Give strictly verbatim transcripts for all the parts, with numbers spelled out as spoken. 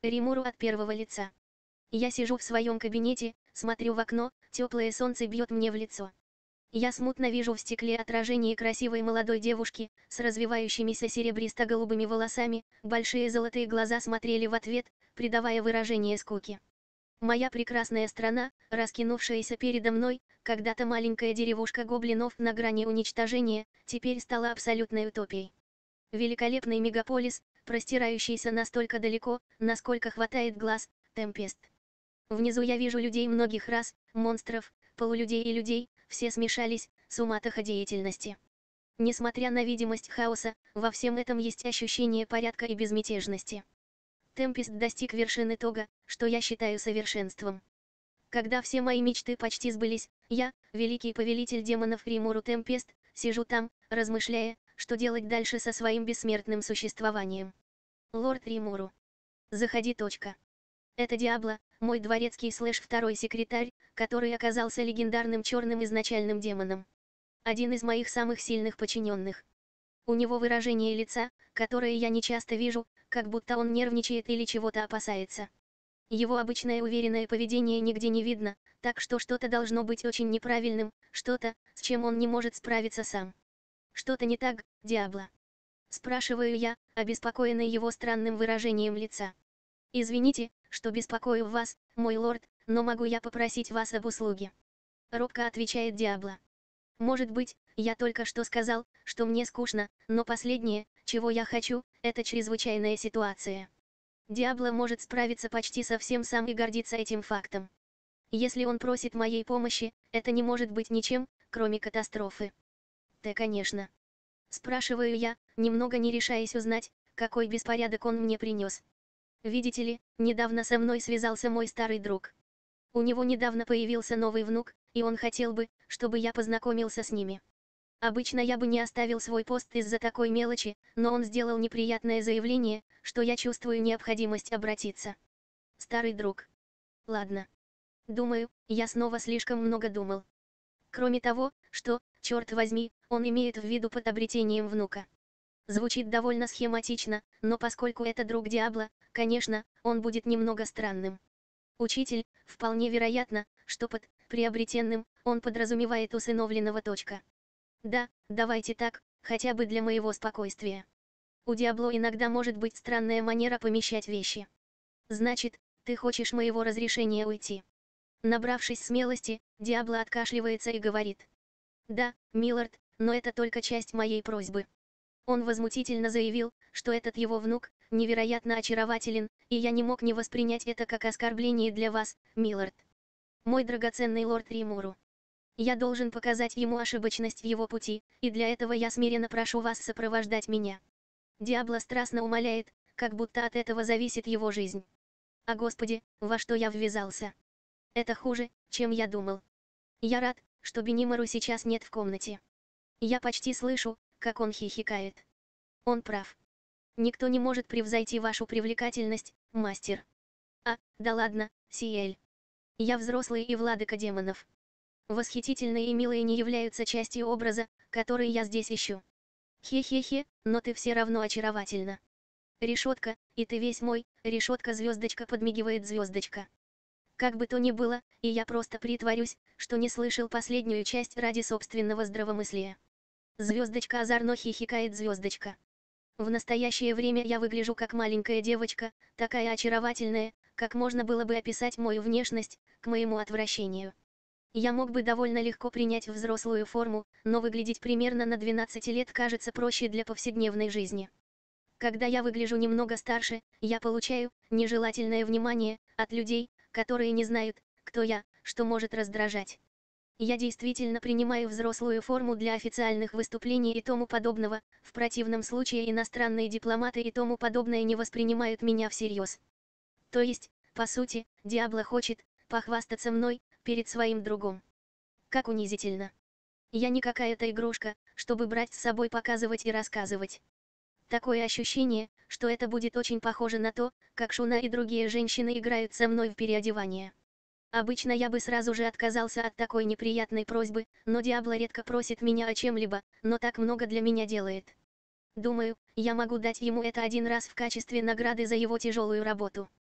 Римуру от первого лица. Я сижу в своем кабинете, смотрю в окно, теплое солнце бьет мне в лицо. Я смутно вижу в стекле отражение красивой молодой девушки, с развивающимися серебристо-голубыми волосами, большие золотые глаза смотрели в ответ, придавая выражение скуки. Моя прекрасная страна, раскинувшаяся передо мной, когда-то маленькая деревушка гоблинов на грани уничтожения, теперь стала абсолютной утопией. Великолепный мегаполис, простирающийся настолько далеко, насколько хватает глаз, Темпест. Внизу я вижу людей многих рас, монстров, полулюдей и людей, все смешались, суматоха деятельности. Несмотря на видимость хаоса, во всем этом есть ощущение порядка и безмятежности. Темпест достиг вершины того, что я считаю совершенством. Когда все мои мечты почти сбылись, я, великий повелитель демонов Римуру Темпест, сижу там, размышляя, что делать дальше со своим бессмертным существованием. Лорд Римуру. Заходи. Точка. Это Диабло, мой дворецкий слэш второй секретарь, который оказался легендарным черным изначальным демоном. Один из моих самых сильных подчиненных. У него выражение лица, которое я не часто вижу, как будто он нервничает или чего-то опасается. Его обычное уверенное поведение нигде не видно, так что что-то должно быть очень неправильным, что-то, с чем он не может справиться сам. Что-то не так, Диабло? Спрашиваю я, обеспокоенный его странным выражением лица. Извините, что беспокою вас, мой лорд, но могу я попросить вас об услуге? Робко отвечает Диабло. Может быть, я только что сказал, что мне скучно, но последнее, чего я хочу, это чрезвычайная ситуация. Диабло может справиться почти со всем сам и гордиться этим фактом. Если он просит моей помощи, это не может быть ничем, кроме катастрофы. Да, конечно. Спрашиваю я, немного не решаясь узнать, какой беспорядок он мне принес. Видите ли, недавно со мной связался мой старый друг. У него недавно появился новый внук, и он хотел бы, чтобы я познакомился с ними. Обычно я бы не оставил свой пост из-за такой мелочи, но он сделал неприятное заявление, что я чувствую необходимость обратиться. Старый друг. Ладно. Думаю, я снова слишком много думал. Кроме того, что, черт возьми, он имеет в виду под обретением внука. Звучит довольно схематично, но поскольку это друг Диабло, конечно, он будет немного странным. Учитель, вполне вероятно, что под приобретенным он подразумевает усыновленного. Точка. Да, давайте так, хотя бы для моего спокойствия. У Диабло иногда может быть странная манера помещать вещи. Значит, ты хочешь моего разрешения уйти? Набравшись смелости, Диабло откашливается и говорит. Да, милорд, но это только часть моей просьбы. Он возмутительно заявил, что этот его внук невероятно очарователен, и я не мог не воспринять это как оскорбление для вас, милорд. Мой драгоценный лорд Римуру. Я должен показать ему ошибочность в его пути, и для этого я смиренно прошу вас сопровождать меня. Диабло страстно умоляет, как будто от этого зависит его жизнь. А Господи, во что я ввязался? Это хуже, чем я думал. Я рад, что Бенимору сейчас нет в комнате. Я почти слышу, как он хихикает. Он прав. Никто не может превзойти вашу привлекательность, мастер. А, да ладно, Сиэль. Я взрослый и владыка демонов. Восхитительные и милые не являются частью образа, который я здесь ищу. Хе-хе-хе, но ты все равно очаровательна. Решетка, и ты весь мой, решетка звездочка подмигивает звездочка. Как бы то ни было, и я просто притворюсь, что не слышал последнюю часть ради собственного здравомыслия. Звездочка озорно хихикает звездочка. В настоящее время я выгляжу как маленькая девочка, такая очаровательная, как можно было бы описать мою внешность, к моему отвращению. Я мог бы довольно легко принять взрослую форму, но выглядеть примерно на двенадцать лет кажется проще для повседневной жизни. Когда я выгляжу немного старше, я получаю нежелательное внимание от людей, которые не знают, кто я, что может раздражать. Я действительно принимаю взрослую форму для официальных выступлений и тому подобного, в противном случае иностранные дипломаты и тому подобное не воспринимают меня всерьез. То есть, по сути, Диабло хочет похвастаться мной перед своим другом. Как унизительно. Я не какая-то игрушка, чтобы брать с собой, показывать и рассказывать. Такое ощущение, что это будет очень похоже на то, как Шуна и другие женщины играют со мной в переодевание. Обычно я бы сразу же отказался от такой неприятной просьбы, но Диабло редко просит меня о чем-либо, но так много для меня делает. Думаю, я могу дать ему это один раз в качестве награды за его тяжелую работу.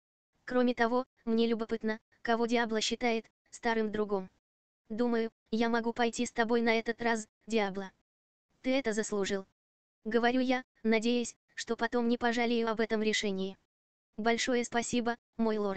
Кроме того, мне любопытно, кого Диабло считает старым другом. Думаю, я могу пойти с тобой на этот раз, Диабло. Ты это заслужил. Говорю я, надеясь, что потом не пожалею об этом решении. Большое спасибо, мой лорд.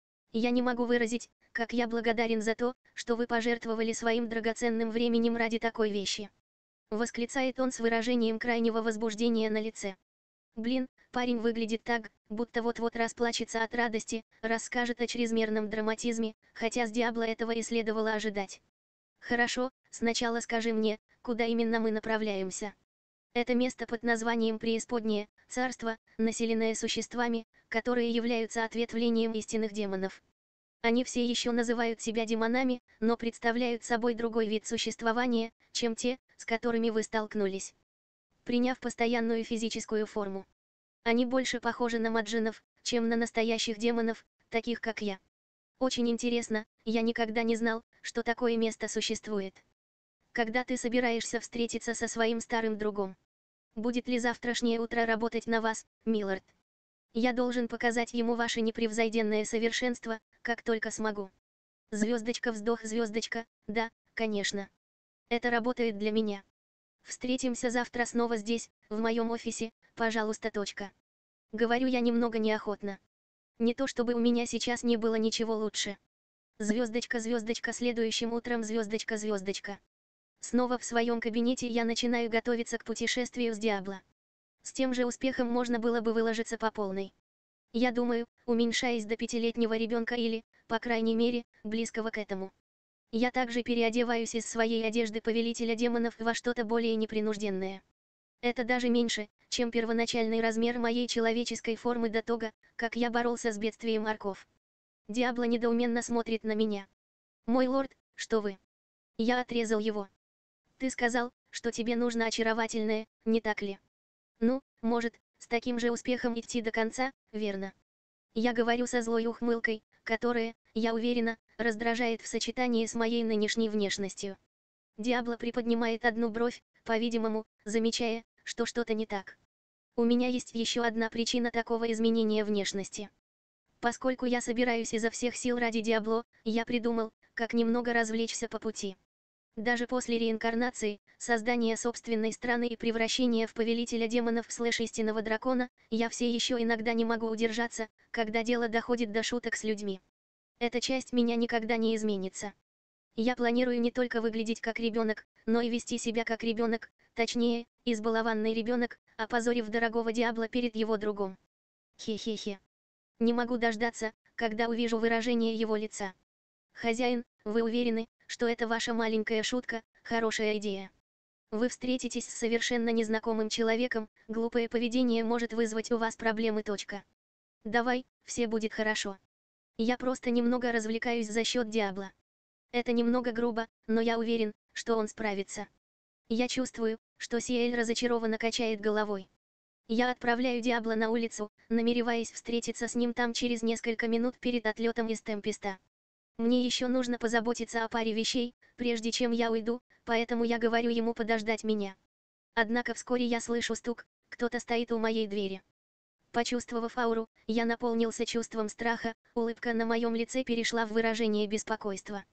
Я не могу выразить, как я благодарен за то, что вы пожертвовали своим драгоценным временем ради такой вещи. Восклицает он с выражением крайнего возбуждения на лице. Блин, парень выглядит так, будто вот-вот расплачется от радости, расскажет о чрезмерном драматизме, хотя с Диабло этого и следовало ожидать. Хорошо, сначала скажи мне, куда именно мы направляемся. Это место под названием Преисподнее, царство, населенное существами, которые являются ответвлением истинных демонов. Они все еще называют себя демонами, но представляют собой другой вид существования, чем те, с которыми вы столкнулись. Приняв постоянную физическую форму. Они больше похожи на маджинов, чем на настоящих демонов, таких как я. Очень интересно, я никогда не знал, что такое место существует. Когда ты собираешься встретиться со своим старым другом? Будет ли завтрашнее утро работать на вас, милорд? Я должен показать ему ваше непревзойденное совершенство, как только смогу. Звездочка, вздох, звездочка, да, конечно. Это работает для меня. Встретимся завтра снова здесь, в моем офисе, пожалуйста, точка. Говорю я немного неохотно. Не то чтобы у меня сейчас не было ничего лучше. Звездочка, звездочка, следующим утром звездочка, звездочка. Снова в своем кабинете я начинаю готовиться к путешествию с Диабло. С тем же успехом можно было бы выложиться по полной. Я думаю, уменьшаясь до пятилетнего ребенка или, по крайней мере, близкого к этому. Я также переодеваюсь из своей одежды повелителя демонов во что-то более непринужденное. Это даже меньше, чем первоначальный размер моей человеческой формы до того, как я боролся с бедствием орков. Диабло недоуменно смотрит на меня. «Мой лорд, что вы?» Я отрезал его. «Ты сказал, что тебе нужно очаровательное, не так ли? Ну, может, с таким же успехом идти до конца, верно?» Я говорю со злой ухмылкой, которая, я уверена, раздражает в сочетании с моей нынешней внешностью. Диабло приподнимает одну бровь, по-видимому, замечая, что что-то не так. У меня есть еще одна причина такого изменения внешности. Поскольку я собираюсь изо всех сил ради Диабло, я придумал, как немного развлечься по пути. Даже после реинкарнации, создания собственной страны и превращения в повелителя демонов слэш истинного дракона, я все еще иногда не могу удержаться, когда дело доходит до шуток с людьми. Эта часть меня никогда не изменится. Я планирую не только выглядеть как ребенок, но и вести себя как ребенок, точнее, избалованный ребенок, опозорив дорогого Диабло перед его другом. Хе-хе-хе. Не могу дождаться, когда увижу выражение его лица. «Хозяин, вы уверены, что это ваша маленькая шутка, хорошая идея? Вы встретитесь с совершенно незнакомым человеком, глупое поведение может вызвать у вас проблемы. Точка. Давай, все будет хорошо. Я просто немного развлекаюсь за счет Диабло. Это немного грубо, но я уверен, что он справится». Я чувствую, что Сиэль разочарованно качает головой. Я отправляю Диабло на улицу, намереваясь встретиться с ним там через несколько минут перед отлетом из Темпеста. Мне еще нужно позаботиться о паре вещей, прежде чем я уйду, поэтому я говорю ему подождать меня. Однако вскоре я слышу стук, кто-то стоит у моей двери. Почувствовав ауру, я наполнился чувством страха, улыбка на моем лице перешла в выражение беспокойства.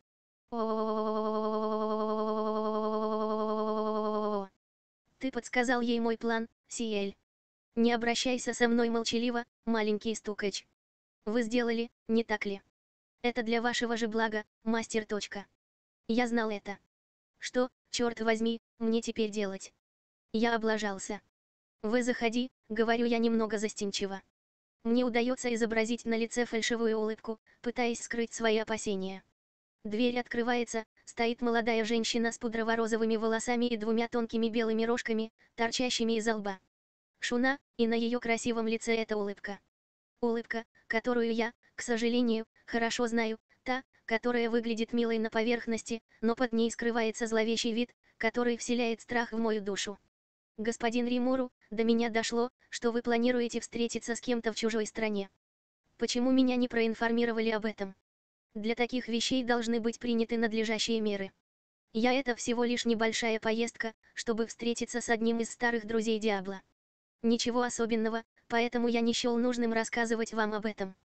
Ты подсказал ей мой план, Сиэль. Не обращайся со мной молчаливо, маленький стукач. Вы сделали, не так ли? Это для вашего же блага, мастер. Точка. Я знал это. Что, черт возьми, мне теперь делать? Я облажался. Вы заходи, говорю я немного застенчиво. Мне удается изобразить на лице фальшивую улыбку, пытаясь скрыть свои опасения. Дверь открывается, стоит молодая женщина с пудрово-розовыми волосами и двумя тонкими белыми рожками, торчащими из лба. Шуна, и на ее красивом лице эта улыбка. Улыбка, которую я, к сожалению, хорошо знаю, та, которая выглядит милой на поверхности, но под ней скрывается зловещий вид, который вселяет страх в мою душу. Господин Римуру, до меня дошло, что вы планируете встретиться с кем-то в чужой стране. Почему меня не проинформировали об этом? Для таких вещей должны быть приняты надлежащие меры. Я это всего лишь небольшая поездка, чтобы встретиться с одним из старых друзей Диабло. Ничего особенного, поэтому я не счел нужным рассказывать вам об этом.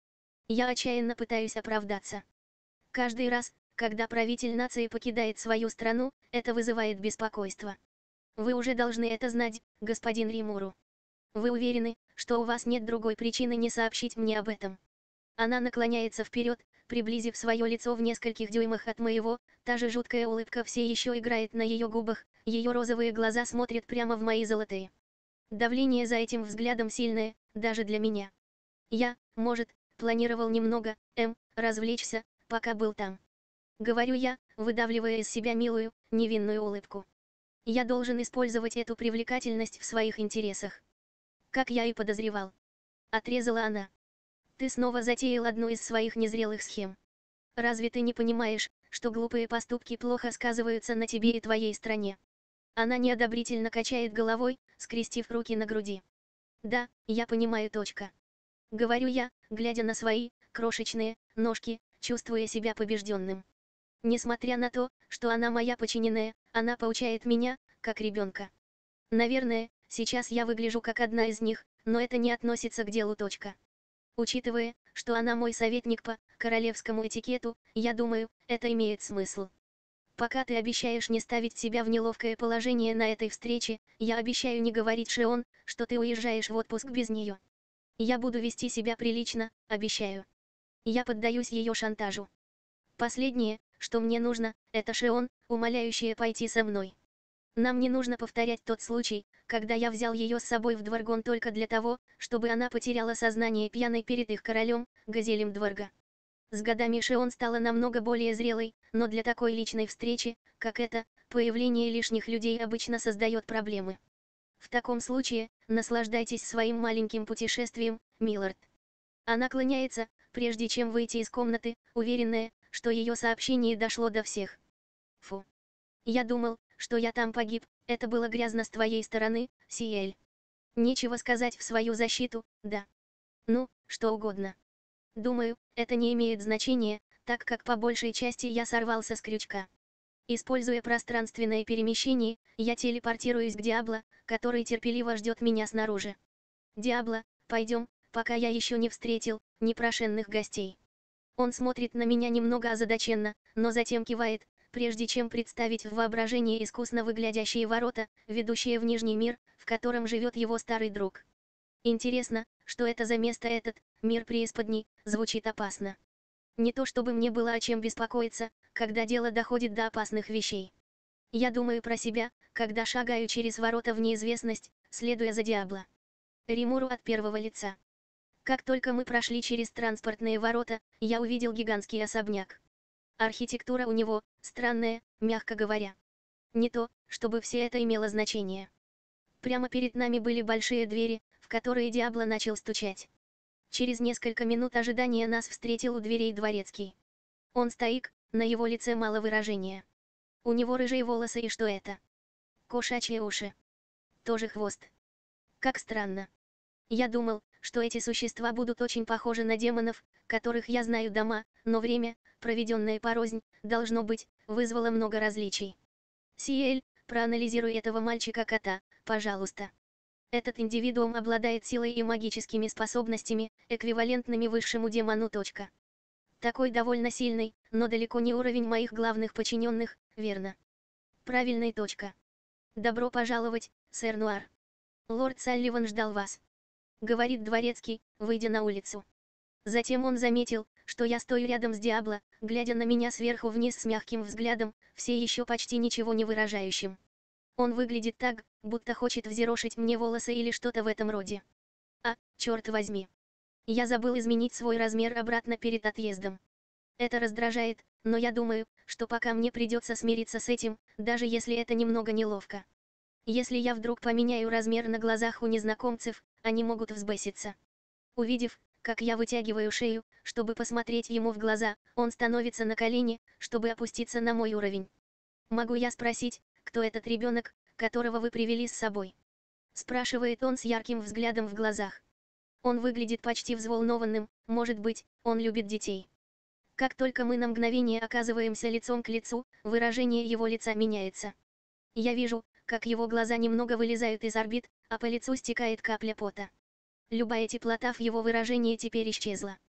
Я отчаянно пытаюсь оправдаться. Каждый раз, когда правитель нации покидает свою страну, это вызывает беспокойство. Вы уже должны это знать, господин Римуру. Вы уверены, что у вас нет другой причины не сообщить мне об этом? Она наклоняется вперед, приблизив свое лицо в нескольких дюймах от моего, та же жуткая улыбка все еще играет на ее губах, ее розовые глаза смотрят прямо в мои золотые. Давление за этим взглядом сильное, даже для меня. Я, может, планировал немного, эм, развлечься, пока был там. Говорю я, выдавливая из себя милую, невинную улыбку. Я должен использовать эту привлекательность в своих интересах. Как я и подозревал. Отрезала она. Ты снова затеял одну из своих незрелых схем. Разве ты не понимаешь, что глупые поступки плохо сказываются на тебе и твоей стране? Она неодобрительно качает головой, скрестив руки на груди. Да, я понимаю, точка. Говорю я, глядя на свои, крошечные, ножки, чувствуя себя побежденным. Несмотря на то, что она моя подчиненная, она поучает меня, как ребенка. Наверное, сейчас я выгляжу как одна из них, но это не относится к делу, точка. Учитывая, что она мой советник по королевскому этикету, я думаю, это имеет смысл. Пока ты обещаешь не ставить себя в неловкое положение на этой встрече, я обещаю не говорить Шион, что ты уезжаешь в отпуск без нее. Я буду вести себя прилично, обещаю. Я поддаюсь ее шантажу. Последнее, что мне нужно, это Шион, умоляющая пойти со мной. Нам не нужно повторять тот случай, когда я взял ее с собой в Дворгон только для того, чтобы она потеряла сознание пьяной перед их королем, Газелем Дворга. С годами Шион стала намного более зрелой, но для такой личной встречи, как эта, появление лишних людей обычно создает проблемы. В таком случае, наслаждайтесь своим маленьким путешествием, Миллард. Она клоняется, прежде чем выйти из комнаты, уверенная, что ее сообщение дошло до всех. Фу. Я думал, что я там погиб, это было грязно с твоей стороны, Сиэль. Нечего сказать в свою защиту, да. Ну, что угодно. Думаю, это не имеет значения, так как по большей части я сорвался с крючка. Используя пространственное перемещение, я телепортируюсь к Диабло, который терпеливо ждет меня снаружи. Диабло, пойдем, пока я еще не встретил непрошенных гостей. Он смотрит на меня немного озадаченно, но затем кивает, прежде чем представить в воображении искусно выглядящие ворота, ведущие в Нижний мир, в котором живет его старый друг. Интересно, что это за место, этот мир преисподней, звучит опасно. Не то чтобы мне было о чем беспокоиться, когда дело доходит до опасных вещей. Я думаю про себя, когда шагаю через ворота в неизвестность, следуя за Диабло. Римуру от первого лица. Как только мы прошли через транспортные ворота, я увидел гигантский особняк. Архитектура у него странная, мягко говоря. Не то, чтобы все это имело значение. Прямо перед нами были большие двери, в которые Диабло начал стучать. Через несколько минут ожидания нас встретил у дверей дворецкий. Он стоик, на его лице мало выражения. У него рыжие волосы, и что это? Кошачьи уши. Тоже хвост. Как странно. Я думал, что эти существа будут очень похожи на демонов, которых я знаю дома, но время, проведенное порознь, должно быть, вызвало много различий. Сиэль, проанализируй этого мальчика-кота, пожалуйста. Этот индивидуум обладает силой и магическими способностями, эквивалентными высшему демону. Точка. Такой довольно сильный, но далеко не уровень моих главных подчиненных, верно? Правильный. Точка. Добро пожаловать, сэр Нуар. Лорд Салливан ждал вас. Говорит дворецкий, выйдя на улицу. Затем он заметил, что я стою рядом с Диабло, глядя на меня сверху вниз с мягким взглядом, все еще почти ничего не выражающим. Он выглядит так, будто хочет взъерошить мне волосы или что-то в этом роде. А, черт возьми. Я забыл изменить свой размер обратно перед отъездом. Это раздражает, но я думаю, что пока мне придется смириться с этим, даже если это немного неловко. Если я вдруг поменяю размер на глазах у незнакомцев, они могут взбеситься. Увидев, как я вытягиваю шею, чтобы посмотреть ему в глаза, он становится на колени, чтобы опуститься на мой уровень. «Могу я спросить, кто этот ребенок, которого вы привели с собой?» Спрашивает он с ярким взглядом в глазах. Он выглядит почти взволнованным, может быть, он любит детей. Как только мы на мгновение оказываемся лицом к лицу, выражение его лица меняется. Я вижу, как его глаза немного вылезают из орбит, а по лицу стекает капля пота. Любая теплота в его выражении теперь исчезла.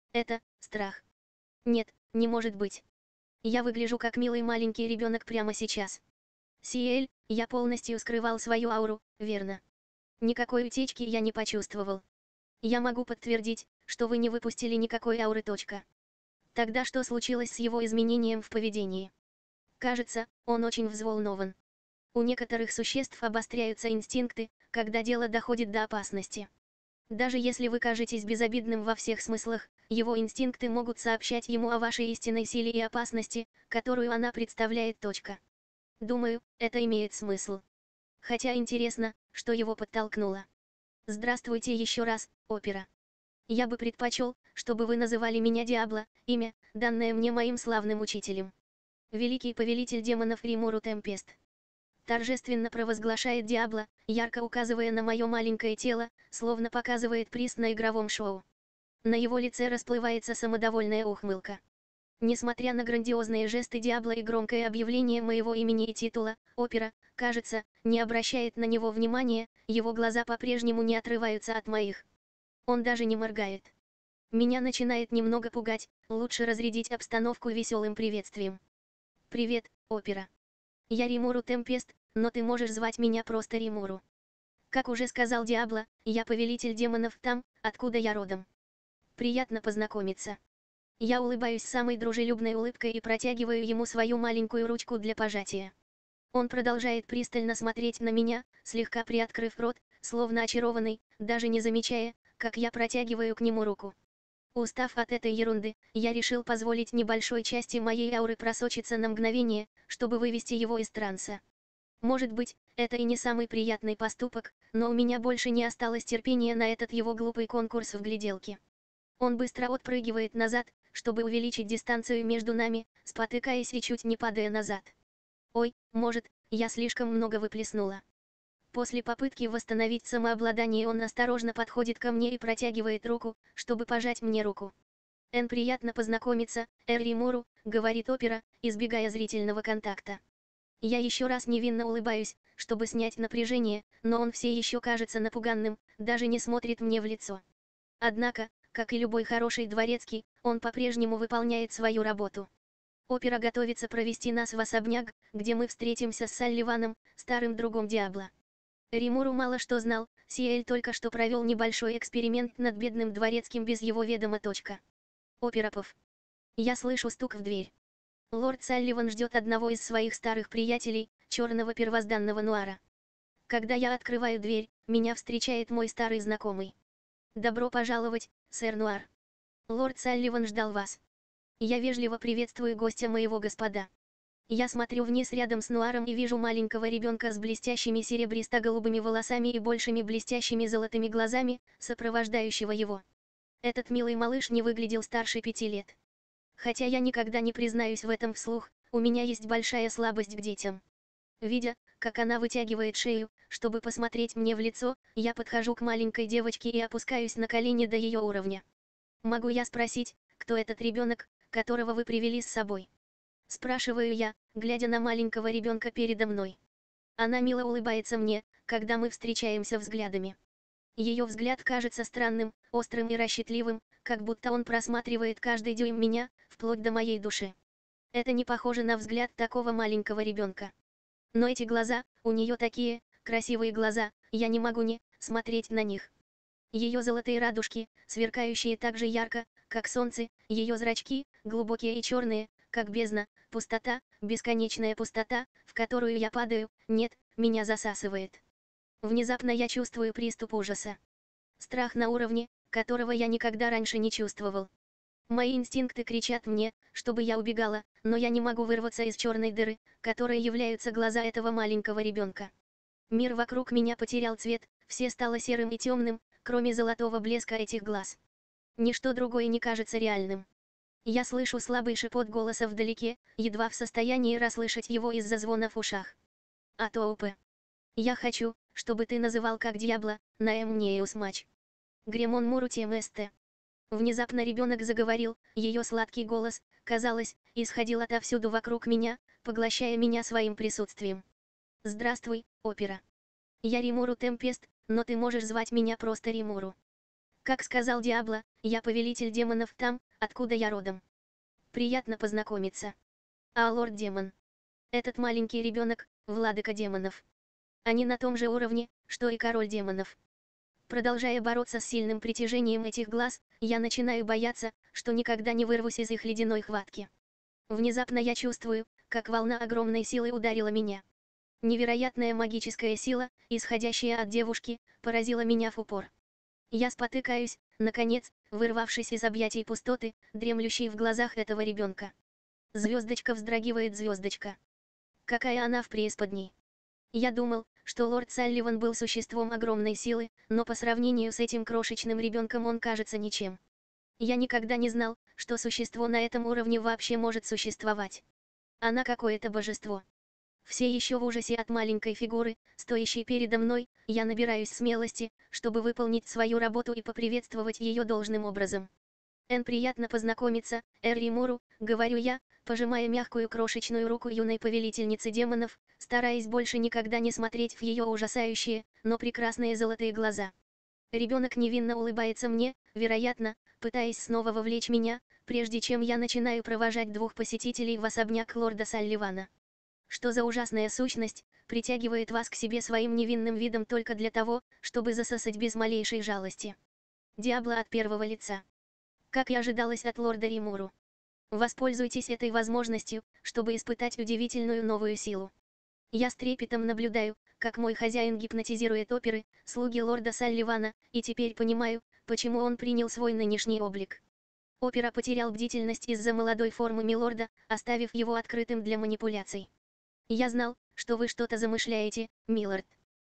Это страх. Нет, не может быть. Я выгляжу как милый маленький ребенок прямо сейчас. Сиэль, я полностью скрывал свою ауру, верно? Никакой утечки я не почувствовал. Я могу подтвердить, что вы не выпустили никакой ауры. Точка. Тогда что случилось с его изменением в поведении? Кажется, он очень взволнован. У некоторых существ обостряются инстинкты, когда дело доходит до опасности. Даже если вы кажетесь безобидным во всех смыслах, его инстинкты могут сообщать ему о вашей истинной силе и опасности, которую она представляет. Точка. Думаю, это имеет смысл. Хотя интересно, что его подтолкнуло. Здравствуйте еще раз, Опера. Я бы предпочел, чтобы вы называли меня Диабло, имя, данное мне моим славным учителем. Великий повелитель демонов Римуру Темпест. Торжественно провозглашает Диабло, ярко указывая на мое маленькое тело, словно показывает приз на игровом шоу. На его лице расплывается самодовольная ухмылка. Несмотря на грандиозные жесты Диабло и громкое объявление моего имени и титула, Опера, кажется, не обращает на него внимания, его глаза по-прежнему не отрываются от моих. Он даже не моргает. Меня начинает немного пугать, лучше разрядить обстановку веселым приветствием. Привет, Опера. Я Римуру Темпест, но ты можешь звать меня просто Римуру. Как уже сказал Диабло, я повелитель демонов там, откуда я родом. Приятно познакомиться. Я улыбаюсь самой дружелюбной улыбкой и протягиваю ему свою маленькую ручку для пожатия. Он продолжает пристально смотреть на меня, слегка приоткрыв рот, словно очарованный, даже не замечая, как я протягиваю к нему руку. Устав от этой ерунды, я решил позволить небольшой части моей ауры просочиться на мгновение, чтобы вывести его из транса. Может быть, это и не самый приятный поступок, но у меня больше не осталось терпения на этот его глупый конкурс в гляделке. Он быстро отпрыгивает назад, чтобы увеличить дистанцию между нами, спотыкаясь и чуть не падая назад. Ой, может, я слишком много выплеснула. После попытки восстановить самообладание он осторожно подходит ко мне и протягивает руку, чтобы пожать мне руку. «Эн, приятно познакомиться, Эр Римуру», — говорит Опера, избегая зрительного контакта. Я еще раз невинно улыбаюсь, чтобы снять напряжение, но он все еще кажется напуганным, даже не смотрит мне в лицо. Однако, как и любой хороший дворецкий, он по-прежнему выполняет свою работу. Опера готовится провести нас в особняк, где мы встретимся с Салливаном, старым другом Диабло. Римуру мало что знал, Сиэль только что провел небольшой эксперимент над бедным дворецким без его ведома. Точка. Операпов. Я слышу стук в дверь. Лорд Салливан ждет одного из своих старых приятелей, черного первозданного Нуара. Когда я открываю дверь, меня встречает мой старый знакомый. «Добро пожаловать, сэр Нуар. Лорд Салливан ждал вас». Я вежливо приветствую гостя моего господа. Я смотрю вниз рядом с Нуаром и вижу маленького ребенка с блестящими серебристо-голубыми волосами и большими блестящими золотыми глазами, сопровождающего его. Этот милый малыш не выглядел старше пяти лет. Хотя я никогда не признаюсь в этом вслух, у меня есть большая слабость к детям. Видя, как она вытягивает шею, чтобы посмотреть мне в лицо, я подхожу к маленькой девочке и опускаюсь на колени до ее уровня. «Могу я спросить, кто этот ребенок, которого вы привели с собой?» Спрашиваю я, глядя на маленького ребенка передо мной. Она мило улыбается мне, когда мы встречаемся взглядами. Ее взгляд кажется странным, острым и расчетливым, как будто он просматривает каждый дюйм меня, вплоть до моей души. Это не похоже на взгляд такого маленького ребенка. Но эти глаза, у нее такие, красивые глаза, я не могу не смотреть на них. Ее золотые радужки, сверкающие так же ярко, как солнце, ее зрачки, глубокие и черные, как бездна, пустота, бесконечная пустота, в которую я падаю, нет, меня засасывает. Внезапно я чувствую приступ ужаса. Страх на уровне, которого я никогда раньше не чувствовал. Мои инстинкты кричат мне, чтобы я убегала, но я не могу вырваться из черной дыры, которой являются глаза этого маленького ребенка. Мир вокруг меня потерял цвет, все стало серым и темным, кроме золотого блеска этих глаз. Ничто другое не кажется реальным. Я слышу слабый шепот голоса вдалеке, едва в состоянии расслышать его из-за звона в ушах. «Атоупе. Я хочу, чтобы ты называл как Диабло, Наэмнеус Мач. Гремон Мурутием Эсте». Внезапно ребенок заговорил, ее сладкий голос, казалось, исходил отовсюду вокруг меня, поглощая меня своим присутствием. «Здравствуй, Опера. Я Римуру Темпест, но ты можешь звать меня просто Римуру. Как сказал Диабло, я повелитель демонов там, откуда я родом. Приятно познакомиться. А лорд-демон. Этот маленький ребенок, владыка демонов. Они на том же уровне, что и король демонов. Продолжая бороться с сильным притяжением этих глаз, я начинаю бояться, что никогда не вырвусь из их ледяной хватки. Внезапно я чувствую, как волна огромной силы ударила меня. Невероятная магическая сила, исходящая от девушки, поразила меня в упор. Я спотыкаюсь, наконец, вырвавшись из объятий пустоты, дремлющей в глазах этого ребенка. Звездочка вздрагивает, звездочка. Какая она в преисподней. Я думал, что лорд Салливан был существом огромной силы, но по сравнению с этим крошечным ребенком он кажется ничем. Я никогда не знал, что существо на этом уровне вообще может существовать. Она какое-то божество. Все еще в ужасе от маленькой фигуры, стоящей передо мной, я набираюсь смелости, чтобы выполнить свою работу и поприветствовать ее должным образом. «Эн, приятно познакомиться, Эр Римуру», — говорю я, пожимая мягкую крошечную руку юной повелительницы демонов, стараясь больше никогда не смотреть в ее ужасающие, но прекрасные золотые глаза. Ребенок невинно улыбается мне, вероятно, пытаясь снова вовлечь меня, прежде чем я начинаю провожать двух посетителей в особняк лорда Салливана. Что за ужасная сущность притягивает вас к себе своим невинным видом только для того, чтобы засосать без малейшей жалости? Диабло от первого лица. Как и ожидалось от лорда Римуру. Воспользуйтесь этой возможностью, чтобы испытать удивительную новую силу. Я с трепетом наблюдаю, как мой хозяин гипнотизирует оперы, слуги лорда Салливана, и теперь понимаю, почему он принял свой нынешний облик. Опера потерял бдительность из-за молодой формы милорда, оставив его открытым для манипуляций. Я знал, что вы что-то замышляете, милорд.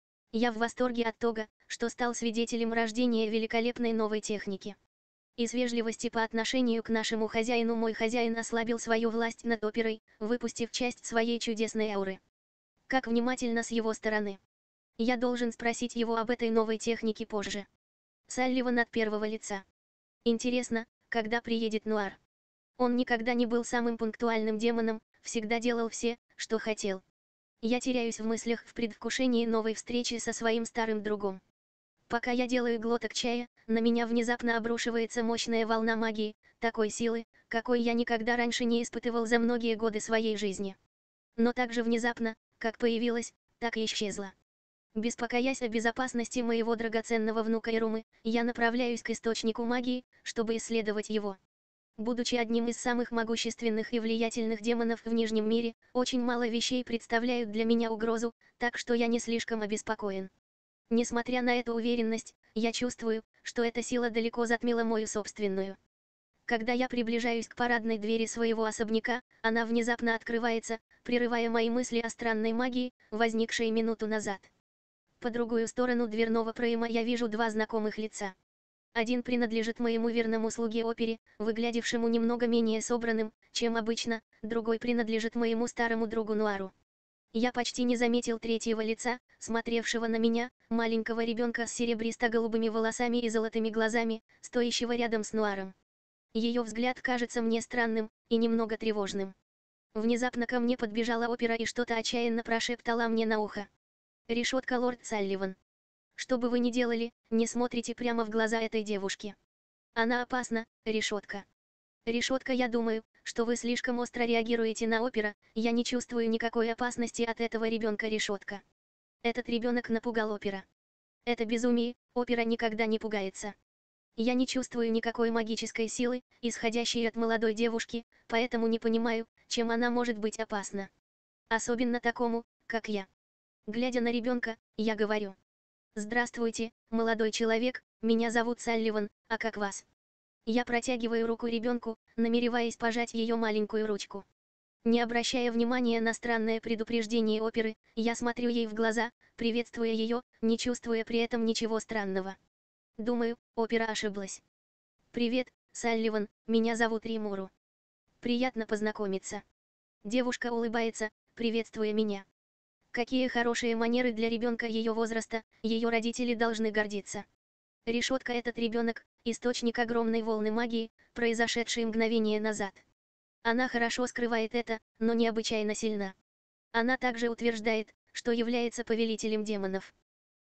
Я в восторге от того, что стал свидетелем рождения великолепной новой техники. Из вежливости по отношению к нашему хозяину мой хозяин ослабил свою власть над оперой, выпустив часть своей чудесной ауры. Как внимательно с его стороны. Я должен спросить его об этой новой технике позже. Салливан от первого лица. Интересно, когда приедет Нуар? Он никогда не был самым пунктуальным демоном, всегда делал все, что хотел. Я теряюсь в мыслях в предвкушении новой встречи со своим старым другом. Пока я делаю глоток чая, на меня внезапно обрушивается мощная волна магии, такой силы, какой я никогда раньше не испытывал за многие годы своей жизни. Но так же внезапно, как появилась, так и исчезла. Беспокоясь о безопасности моего драгоценного внука Ирумы, я направляюсь к источнику магии, чтобы исследовать его. Будучи одним из самых могущественных и влиятельных демонов в Нижнем мире, очень мало вещей представляют для меня угрозу, так что я не слишком обеспокоен. Несмотря на эту уверенность, я чувствую, что эта сила далеко затмила мою собственную. Когда я приближаюсь к парадной двери своего особняка, она внезапно открывается, прерывая мои мысли о странной магии, возникшей минуту назад. По другую сторону дверного проема я вижу два знакомых лица. Один принадлежит моему верному слуге опере, выглядевшему немного менее собранным, чем обычно, другой принадлежит моему старому другу Нуару. Я почти не заметил третьего лица, смотревшего на меня, маленького ребенка с серебристо-голубыми волосами и золотыми глазами, стоящего рядом с Нуаром. Ее взгляд кажется мне странным и немного тревожным. Внезапно ко мне подбежала опера и что-то отчаянно прошептала мне на ухо. «Решетка, лорд Салливан. Что бы вы ни делали, не смотрите прямо в глаза этой девушки. Она опасна, решетка. Решетка, я думаю, что вы слишком остро реагируете на опера, я не чувствую никакой опасности от этого ребенка, решетка. Этот ребенок напугал опера. Это безумие, опера никогда не пугается. Я не чувствую никакой магической силы, исходящей от молодой девушки, поэтому не понимаю, чем она может быть опасна. Особенно такому, как я. Глядя на ребенка, я говорю. «Здравствуйте, молодой человек, меня зовут Салливан, а как вас?» Я протягиваю руку ребенку, намереваясь пожать ее маленькую ручку. Не обращая внимания на странное предупреждение оперы, я смотрю ей в глаза, приветствуя ее, не чувствуя при этом ничего странного. Думаю, опера ошиблась. «Привет, Салливан, меня зовут Римуру. Приятно познакомиться». Девушка улыбается, приветствуя меня. Какие хорошие манеры для ребенка ее возраста, ее родители должны гордиться. Решетка, этот ребенок, источник огромной волны магии, произошедшей мгновение назад. Она хорошо скрывает это, но необычайно сильна. Она также утверждает, что является повелителем демонов.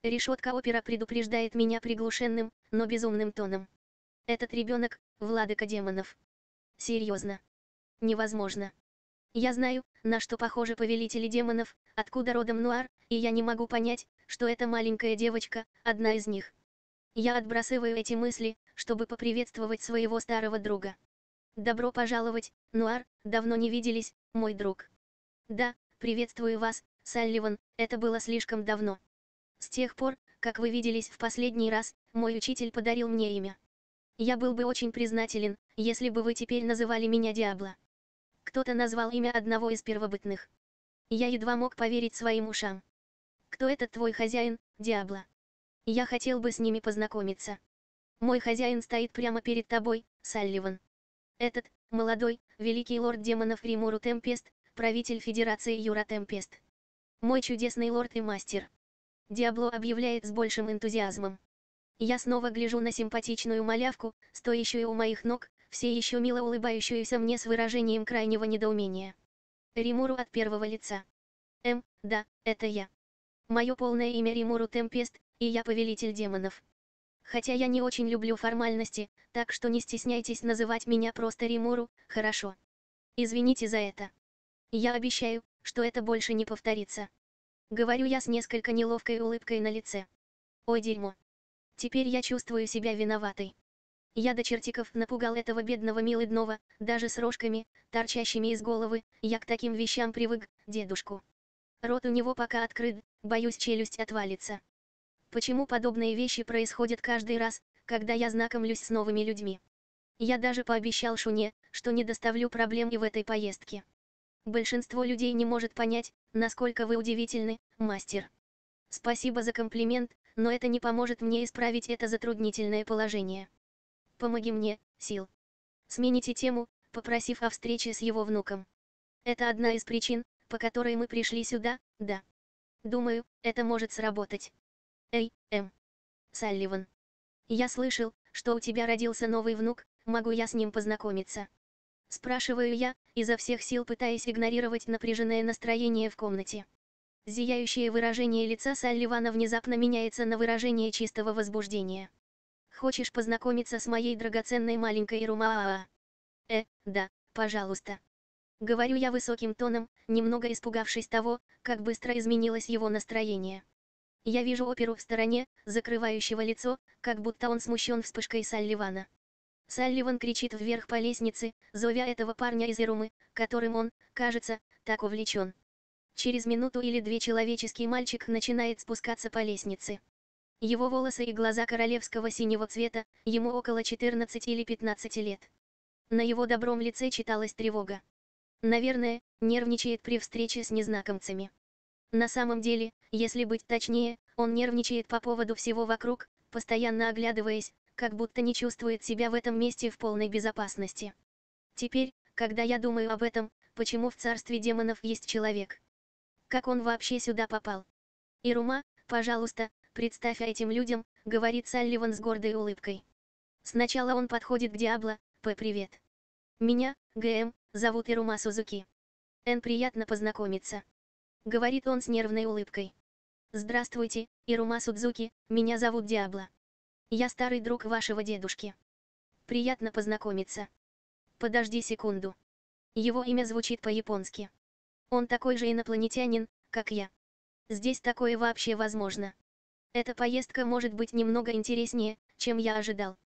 Решетка опера предупреждает меня приглушенным, но безумным тоном. Этот ребенок — владыка демонов. Серьезно. Невозможно. Я знаю, на что похожи повелители демонов, откуда родом Нуар, и я не могу понять, что эта маленькая девочка — одна из них. Я отбрасываю эти мысли, чтобы поприветствовать своего старого друга. Добро пожаловать, Нуар, давно не виделись, мой друг. Да, приветствую вас, Салливан, это было слишком давно. С тех пор, как вы виделись в последний раз, мой учитель подарил мне имя. Я был бы очень признателен, если бы вы теперь называли меня Диабло. Кто-то назвал имя одного из первобытных. Я едва мог поверить своим ушам. Кто этот твой хозяин, Диабло? Я хотел бы с ними познакомиться. Мой хозяин стоит прямо перед тобой, Салливан. Этот, молодой, великий лорд демонов Римуру Темпест, правитель Федерации Юра Темпест. Мой чудесный лорд и мастер. Диабло объявляет с большим энтузиазмом. Я снова гляжу на симпатичную малявку, стоящую у моих ног, все еще мило улыбающуюся мне с выражением крайнего недоумения. Римуру от первого лица. Эм, да, это я. Мое полное имя Римуру Темпест, и я повелитель демонов. Хотя я не очень люблю формальности, так что не стесняйтесь называть меня просто Римуру, хорошо? Извините за это. Я обещаю, что это больше не повторится. Говорю я с несколько неловкой улыбкой на лице. Ой, дерьмо. Теперь я чувствую себя виноватой. Я до чертиков напугал этого бедного милыдного, даже с рожками, торчащими из головы, я к таким вещам привык, дедушку. Рот у него пока открыт, боюсь, челюсть отвалится. Почему подобные вещи происходят каждый раз, когда я знакомлюсь с новыми людьми? Я даже пообещал Шуне, что не доставлю проблем и в этой поездке. Большинство людей не может понять, насколько вы удивительны, мастер. Спасибо за комплимент, но это не поможет мне исправить это затруднительное положение. Помоги мне, Сил. Смените тему, попросив о встрече с его внуком. Это одна из причин, по которой мы пришли сюда, да. Думаю, это может сработать. Эй, М. Салливан. Я слышал, что у тебя родился новый внук, могу я с ним познакомиться? Спрашиваю я, изо всех сил пытаясь игнорировать напряженное настроение в комнате. Зияющее выражение лица Салливана внезапно меняется на выражение чистого возбуждения. Хочешь познакомиться с моей драгоценной маленькой Румаа? Э, да, пожалуйста. Говорю я высоким тоном, немного испугавшись того, как быстро изменилось его настроение. Я вижу оперу в стороне, закрывающего лицо, как будто он смущен вспышкой Салливана. Салливан кричит вверх по лестнице, зовя этого парня из Ирумы, которым он, кажется, так увлечен. Через минуту или две человеческий мальчик начинает спускаться по лестнице. Его волосы и глаза королевского синего цвета, ему около четырнадцати или пятнадцати лет. На его добром лице читалась тревога. Наверное, нервничает при встрече с незнакомцами. На самом деле, если быть точнее, он нервничает по поводу всего вокруг, постоянно оглядываясь, как будто не чувствует себя в этом месте в полной безопасности. Теперь, когда я думаю об этом, почему в царстве демонов есть человек? Как он вообще сюда попал? Ирума, пожалуйста, представь этим людям, говорит Салливан с гордой улыбкой. Сначала он подходит к Диабло, П. Привет. Меня, ГМ, зовут Ирума Сузуки. Н. Приятно познакомиться. Говорит он с нервной улыбкой. Здравствуйте, Ирума Судзуки, меня зовут Диабло. Я старый друг вашего дедушки. Приятно познакомиться. Подожди секунду. Его имя звучит по-японски. Он такой же инопланетянин, как я. Здесь такое вообще возможно. Эта поездка может быть немного интереснее, чем я ожидал.